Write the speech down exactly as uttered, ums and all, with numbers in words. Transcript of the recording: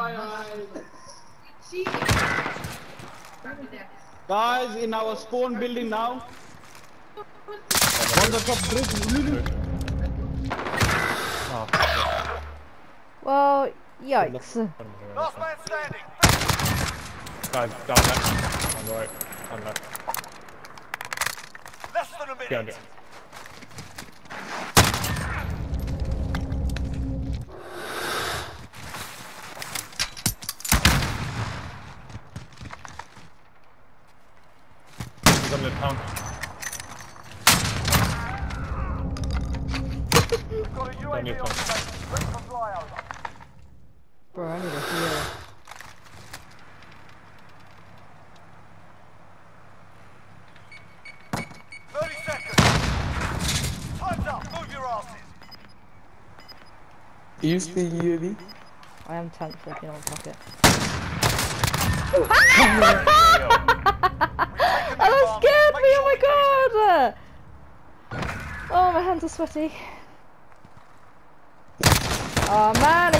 Guys, in our spawn building now. On the top bridge. Oh, well, yikes. Last man standing. guys, down there. On the right. On left. Less than a minute. Behind it. He's on the town. We've got a U A V on station. Ready for flyover. Bro, I need a heal. thirty seconds. Time's up. Move your asses. Use the U A V. I am tenth flipping on pocket. Oh, that scared me! Oh my god! Oh, my hands are sweaty. Oh man,